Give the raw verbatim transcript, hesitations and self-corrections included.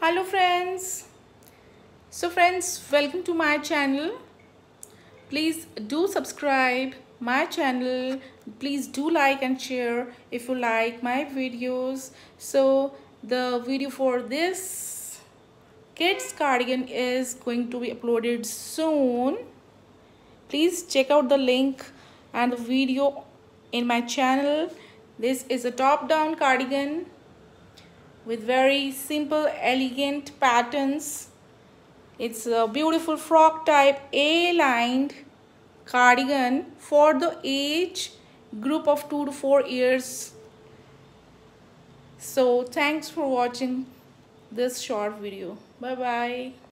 Hello friends. So friends, welcome to my channel. Please do subscribe my channel. Please do like and share if you like my videos. So the video for this kids cardigan is going to be uploaded soon. Please check out the link and the video in my channel. This is a top down cardigan with very simple elegant patterns. It's a beautiful frock type A-lined cardigan for the age group of two to four years. So thanks for watching this short video. Bye bye.